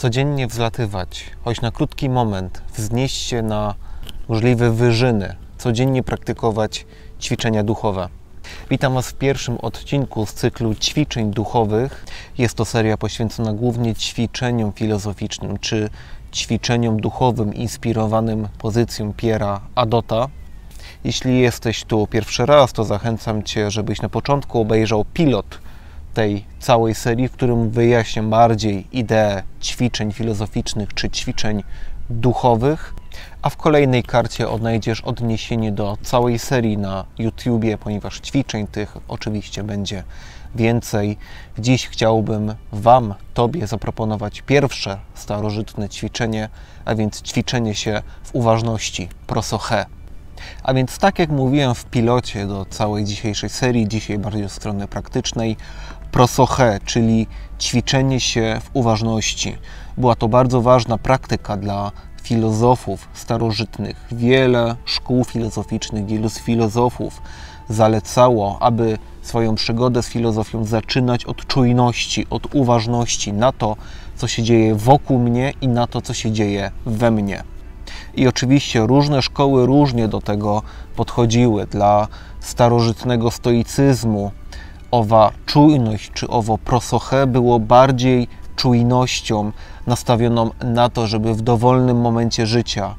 Codziennie wzlatywać, choć na krótki moment, wznieść się na możliwe wyżyny, codziennie praktykować ćwiczenia duchowe. Witam Was w pierwszym odcinku z cyklu ćwiczeń duchowych. Jest to seria poświęcona głównie ćwiczeniom filozoficznym czy ćwiczeniom duchowym inspirowanym pozycją Pierre'a Adotta. Jeśli jesteś tu pierwszy raz, to zachęcam Cię, żebyś na początku obejrzał pilot tej całej serii, w którym wyjaśniam bardziej ideę ćwiczeń filozoficznych czy ćwiczeń duchowych, a w kolejnej karcie odnajdziesz odniesienie do całej serii na YouTubie, ponieważ ćwiczeń tych oczywiście będzie więcej. Dziś chciałbym Tobie zaproponować pierwsze starożytne ćwiczenie, a więc ćwiczenie się w uważności, prosoché. A więc tak jak mówiłem w pilocie do całej dzisiejszej serii, dzisiaj bardziej od strony praktycznej, prosoché, czyli ćwiczenie się w uważności. Była to bardzo ważna praktyka dla filozofów starożytnych. Wiele szkół filozoficznych, wielu z filozofów zalecało, aby swoją przygodę z filozofią zaczynać od czujności, od uważności na to, co się dzieje wokół mnie i na to, co się dzieje we mnie. I oczywiście różne szkoły różnie do tego podchodziły. Dla starożytnego stoicyzmu owa czujność czy owo prosoché było bardziej czujnością nastawioną na to, żeby w dowolnym momencie życia,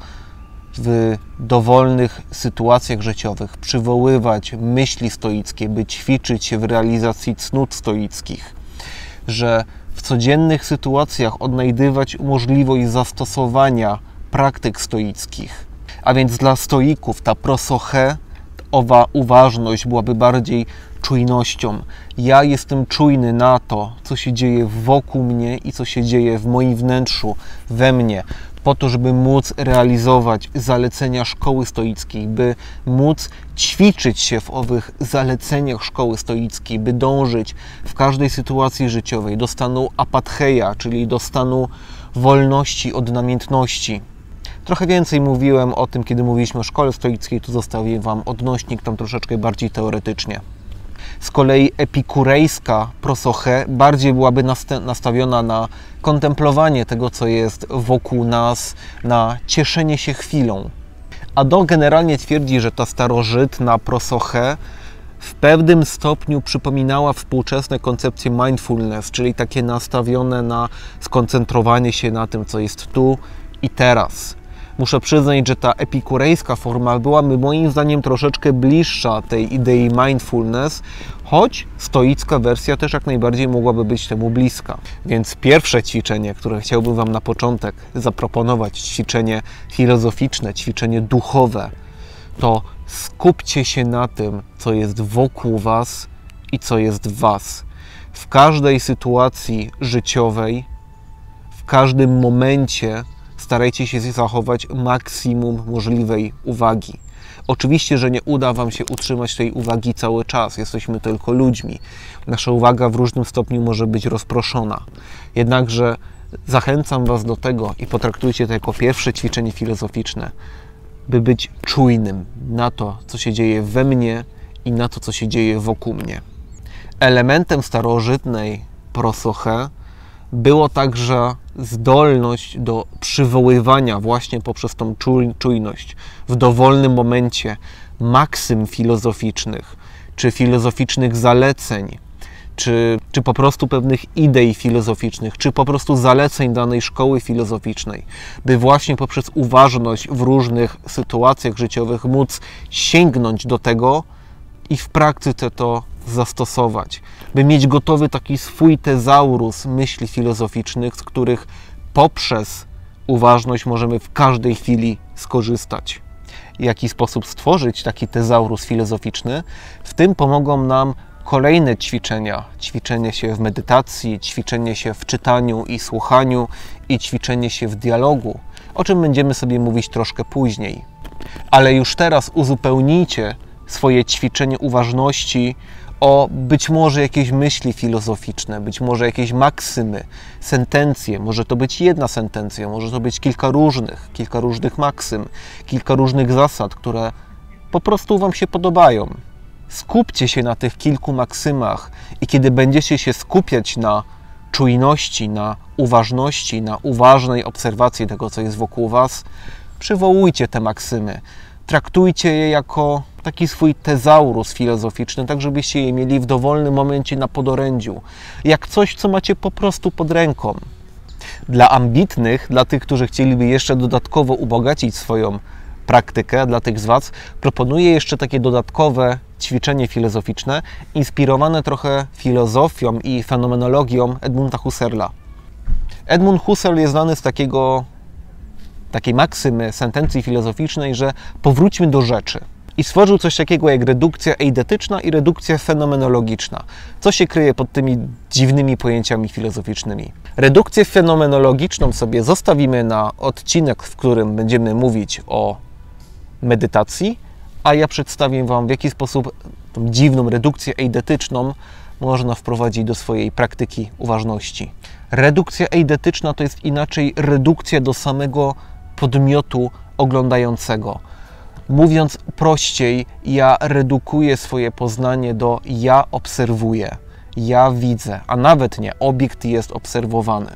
w dowolnych sytuacjach życiowych przywoływać myśli stoickie, by ćwiczyć się w realizacji cnót stoickich, że w codziennych sytuacjach odnajdywać możliwość zastosowania praktyk stoickich. A więc dla stoików ta prosoché, owa uważność byłaby bardziej czujnością. Ja jestem czujny na to, co się dzieje wokół mnie i co się dzieje w moim wnętrzu, we mnie, po to, żeby móc realizować zalecenia szkoły stoickiej, by móc ćwiczyć się w owych zaleceniach szkoły stoickiej, by dążyć w każdej sytuacji życiowej do stanu apatheia, czyli do stanu wolności od namiętności. Trochę więcej mówiłem o tym, kiedy mówiliśmy o szkole stoickiej, tu zostawię Wam odnośnik tam troszeczkę bardziej teoretycznie. Z kolei epikurejska prosoché bardziej byłaby nastawiona na kontemplowanie tego, co jest wokół nas, na cieszenie się chwilą. Adotta generalnie twierdzi, że ta starożytna prosoché w pewnym stopniu przypominała współczesne koncepcje mindfulness, czyli takie nastawione na skoncentrowanie się na tym, co jest tu i teraz. Muszę przyznać, że ta epikurejska forma byłaby moim zdaniem troszeczkę bliższa tej idei mindfulness, choć stoicka wersja też jak najbardziej mogłaby być temu bliska. Więc pierwsze ćwiczenie, które chciałbym Wam na początek zaproponować, ćwiczenie filozoficzne, ćwiczenie duchowe, to skupcie się na tym, co jest wokół Was i co jest w Was. W każdej sytuacji życiowej, w każdym momencie starajcie się zachować maksimum możliwej uwagi. Oczywiście, że nie uda Wam się utrzymać tej uwagi cały czas. Jesteśmy tylko ludźmi. Nasza uwaga w różnym stopniu może być rozproszona. Jednakże zachęcam Was do tego i potraktujcie to jako pierwsze ćwiczenie filozoficzne, by być czujnym na to, co się dzieje we mnie i na to, co się dzieje wokół mnie. Elementem starożytnej prosoché było także zdolność do przywoływania właśnie poprzez tą czujność w dowolnym momencie maksym filozoficznych, czy filozoficznych zaleceń, czy po prostu pewnych idei filozoficznych, czy po prostu zaleceń danej szkoły filozoficznej, by właśnie poprzez uważność w różnych sytuacjach życiowych móc sięgnąć do tego i w praktyce to zastosować, by mieć gotowy taki swój tezaurus myśli filozoficznych, z których poprzez uważność możemy w każdej chwili skorzystać. W jaki sposób stworzyć taki tezaurus filozoficzny? W tym pomogą nam kolejne ćwiczenia. Ćwiczenie się w medytacji, ćwiczenie się w czytaniu i słuchaniu i ćwiczenie się w dialogu, o czym będziemy sobie mówić troszkę później. Ale już teraz uzupełnijcie swoje ćwiczenie uważności o być może jakieś myśli filozoficzne, być może jakieś maksymy, sentencje, może to być jedna sentencja, może to być kilka różnych maksym, kilka różnych zasad, które po prostu Wam się podobają. Skupcie się na tych kilku maksymach i kiedy będziecie się skupiać na czujności, na uważności, na uważnej obserwacji tego, co jest wokół Was, przywołujcie te maksymy. Traktujcie je jako taki swój tezaurus filozoficzny, tak żebyście je mieli w dowolnym momencie na podorędziu. Jak coś, co macie po prostu pod ręką. Dla ambitnych, dla tych, którzy chcieliby jeszcze dodatkowo ubogacić swoją praktykę, dla tych z Was, proponuję jeszcze takie dodatkowe ćwiczenie filozoficzne, inspirowane trochę filozofią i fenomenologią Edmunda Husserla. Edmund Husserl jest znany z takiej maksymy, sentencji filozoficznej, że powróćmy do rzeczy. I stworzył coś takiego jak redukcja eidetyczna i redukcja fenomenologiczna. Co się kryje pod tymi dziwnymi pojęciami filozoficznymi? Redukcję fenomenologiczną sobie zostawimy na odcinek, w którym będziemy mówić o medytacji, a ja przedstawię Wam, w jaki sposób tą dziwną redukcję eidetyczną można wprowadzić do swojej praktyki uważności. Redukcja eidetyczna to jest inaczej redukcja do samego podmiotu oglądającego. Mówiąc prościej, ja redukuję swoje poznanie do ja obserwuję, ja widzę, a nawet nie, obiekt jest obserwowany.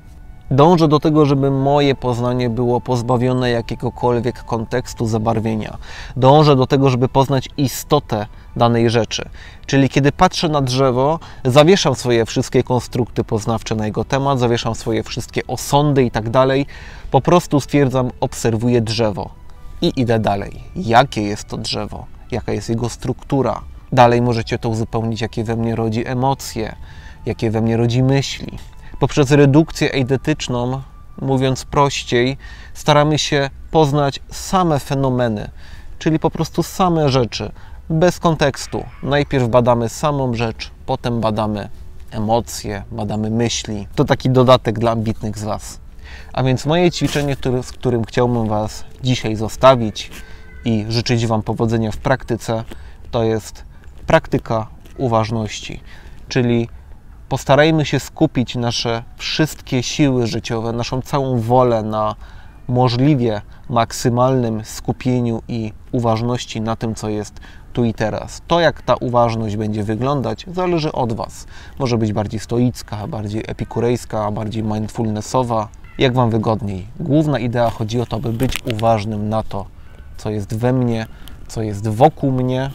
Dążę do tego, żeby moje poznanie było pozbawione jakiegokolwiek kontekstu, zabarwienia. Dążę do tego, żeby poznać istotę danej rzeczy. Czyli kiedy patrzę na drzewo, zawieszam swoje wszystkie konstrukty poznawcze na jego temat, zawieszam swoje wszystkie osądy i tak dalej. Po prostu stwierdzam, obserwuję drzewo i idę dalej. Jakie jest to drzewo? Jaka jest jego struktura? Dalej możecie to uzupełnić, jakie we mnie rodzi emocje, jakie we mnie rodzi myśli. Poprzez redukcję eidetyczną, mówiąc prościej, staramy się poznać same fenomeny, czyli po prostu same rzeczy, bez kontekstu. Najpierw badamy samą rzecz, potem badamy emocje, badamy myśli. To taki dodatek dla ambitnych z Was. A więc moje ćwiczenie, z którym chciałbym Was dzisiaj zostawić i życzyć Wam powodzenia w praktyce, to jest praktyka uważności, czyli postarajmy się skupić nasze wszystkie siły życiowe, naszą całą wolę na możliwie maksymalnym skupieniu i uważności na tym, co jest tu i teraz. To, jak ta uważność będzie wyglądać, zależy od Was. Może być bardziej stoicka, bardziej epikurejska, bardziej mindfulnessowa, jak Wam wygodniej. Główna idea chodzi o to, by być uważnym na to, co jest we mnie, co jest wokół mnie,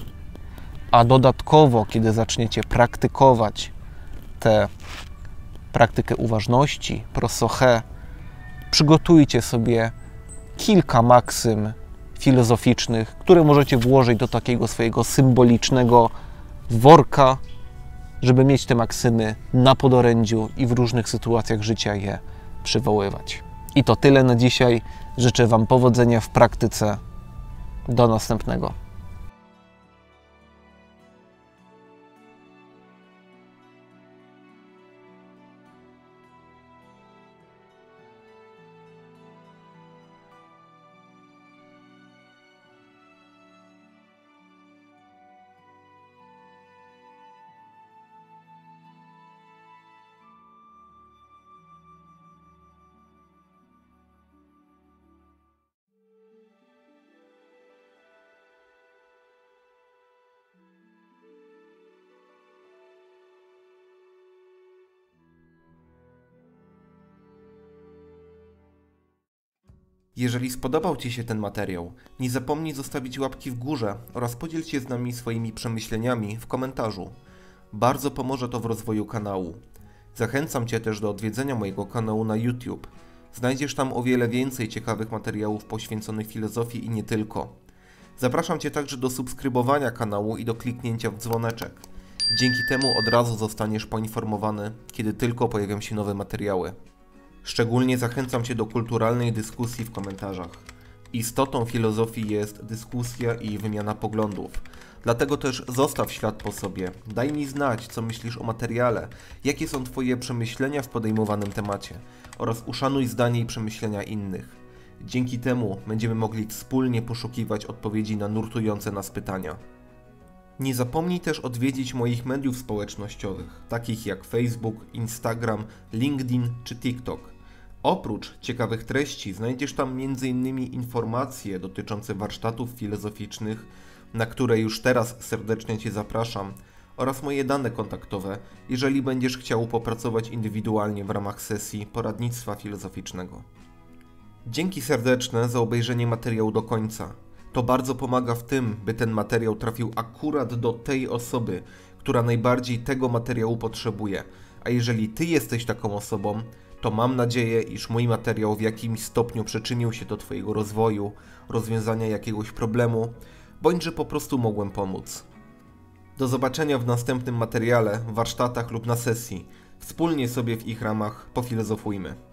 a dodatkowo, kiedy zaczniecie praktykować tę praktykę uważności, prosoche, przygotujcie sobie kilka maksym filozoficznych, które możecie włożyć do takiego swojego symbolicznego worka, żeby mieć te maksymy na podorędziu i w różnych sytuacjach życia je przywoływać. I to tyle na dzisiaj. Życzę Wam powodzenia w praktyce. Do następnego. Jeżeli spodobał Ci się ten materiał, nie zapomnij zostawić łapki w górze oraz podziel się z nami swoimi przemyśleniami w komentarzu. Bardzo pomoże to w rozwoju kanału. Zachęcam Cię też do odwiedzenia mojego kanału na YouTube. Znajdziesz tam o wiele więcej ciekawych materiałów poświęconych filozofii i nie tylko. Zapraszam Cię także do subskrybowania kanału i do kliknięcia w dzwoneczek. Dzięki temu od razu zostaniesz poinformowany, kiedy tylko pojawią się nowe materiały. Szczególnie zachęcam Cię do kulturalnej dyskusji w komentarzach. Istotą filozofii jest dyskusja i wymiana poglądów. Dlatego też zostaw ślad po sobie. Daj mi znać, co myślisz o materiale, jakie są Twoje przemyślenia w podejmowanym temacie oraz uszanuj zdanie i przemyślenia innych. Dzięki temu będziemy mogli wspólnie poszukiwać odpowiedzi na nurtujące nas pytania. Nie zapomnij też odwiedzić moich mediów społecznościowych, takich jak Facebook, Instagram, LinkedIn czy TikTok. Oprócz ciekawych treści znajdziesz tam m.in. informacje dotyczące warsztatów filozoficznych, na które już teraz serdecznie Cię zapraszam, oraz moje dane kontaktowe, jeżeli będziesz chciał popracować indywidualnie w ramach sesji poradnictwa filozoficznego. Dzięki serdeczne za obejrzenie materiału do końca. To bardzo pomaga w tym, by ten materiał trafił akurat do tej osoby, która najbardziej tego materiału potrzebuje. A jeżeli Ty jesteś taką osobą, to mam nadzieję, iż mój materiał w jakimś stopniu przyczynił się do Twojego rozwoju, rozwiązania jakiegoś problemu, bądź że po prostu mogłem pomóc. Do zobaczenia w następnym materiale, warsztatach lub na sesji. Wspólnie sobie w ich ramach pofilozofujmy.